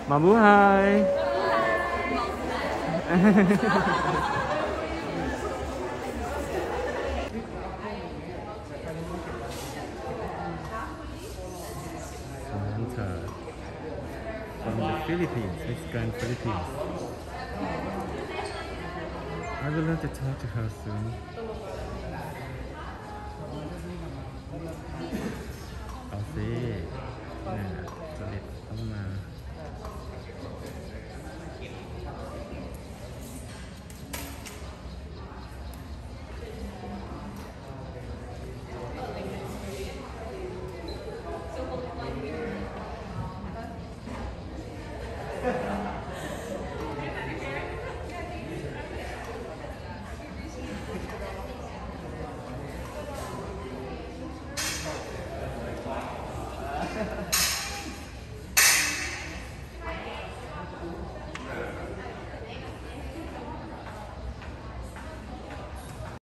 Mabuhay! Samantha from the Philippines, Mexican Philippines. I will have to talk to her soon. I'll see. Yeah, so it's all